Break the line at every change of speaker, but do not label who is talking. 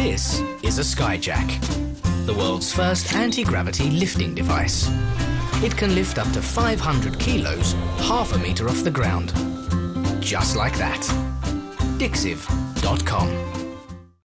This is a SkyJack, the world's first anti-gravity lifting device. It can lift up to 500 kilos, half a metre off the ground. Just like that. Dixiv.com